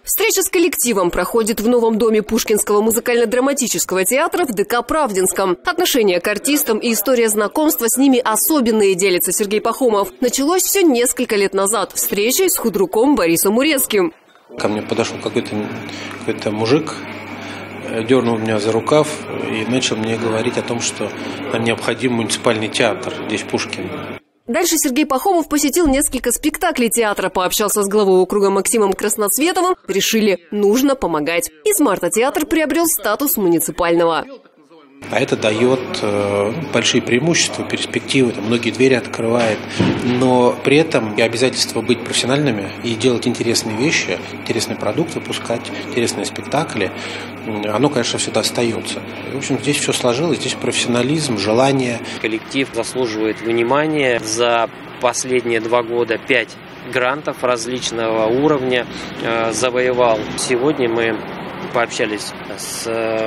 Встреча с коллективом проходит в новом доме Пушкинского музыкально-драматического театра в ДК Правдинском. Отношение к артистам и история знакомства с ними особенные, делится Сергей Пахомов. Началось все несколько лет назад встречей с худруком Борисом Урецким. Ко мне подошел какой-то мужик, дернул меня за рукав и начал мне говорить о том, что нам необходим муниципальный театр здесь, в Пушкине. Дальше Сергей Пахомов посетил несколько спектаклей театра, пообщался с главой округа Максимом Красноцветовым. Решили, нужно помогать. И с марта театр приобрел статус муниципального. А это дает большие преимущества, перспективы, многие двери открывает. Но при этом и обязательство быть профессиональными и делать интересные вещи, интересный продукт выпускать, интересные спектакли, оно, конечно, всегда остается. В общем, здесь все сложилось, здесь профессионализм, желание. Коллектив заслуживает внимания. За последние 2 года 5 грантов различного уровня завоевал. Сегодня мы пообщались с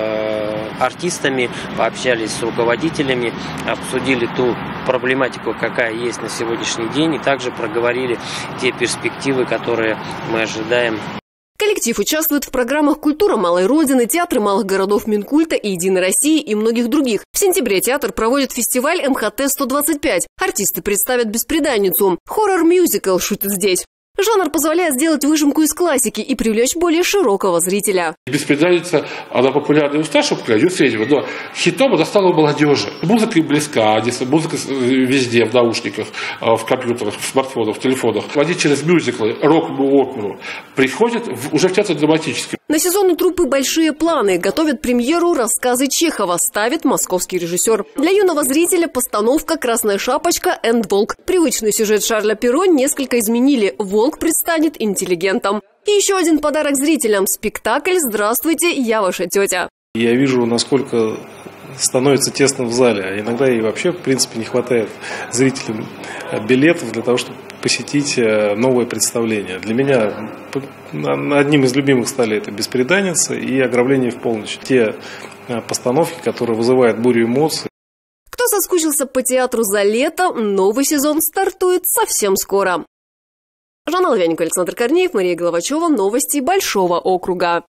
артистами, пообщались с руководителями, обсудили ту проблематику, какая есть на сегодняшний день, и также проговорили те перспективы, которые мы ожидаем. Коллектив участвует в программах «Культура малой Родины», «Театры малых городов Минкульта» и «Единой России» и многих других. В сентябре театр проводит фестиваль МХТ-125. Артисты представят «Бесприданницу». Хоррор-мюзикл шутит здесь. Жанр позволяет сделать выжимку из классики и привлечь более широкого зрителя. «Бесприданница», она популярна у старшего поколения, у среднего, но хитом она стала у молодежи. Музыка им близка, музыка везде, в наушниках, в компьютерах, в смартфонах, в телефонах. Они через мюзиклы, роковую оперу приходят уже в театр драматический. На сезон у труппы большие планы. Готовят премьеру рассказы Чехова, ставит московский режиссер. Для юного зрителя постановка «Красная шапочка энд Волк». Привычный сюжет Шарля Перро несколько изменили. Волк предстанет интеллигентом. И еще один подарок зрителям – спектакль «Здравствуйте, я ваша тетя». Я вижу, насколько становится тесно в зале. А иногда и вообще, в принципе, не хватает зрителям билетов для того, чтобы посетить новое представление. Для меня одним из любимых стали это «Бесприданница» и «Ограбление в полночь». Те постановки, которые вызывают бурю эмоций. Кто соскучился по театру за лето, новый сезон стартует совсем скоро. Жанна Лавяник, Александр Корнеев, Мария Головачева. Новости Большого округа.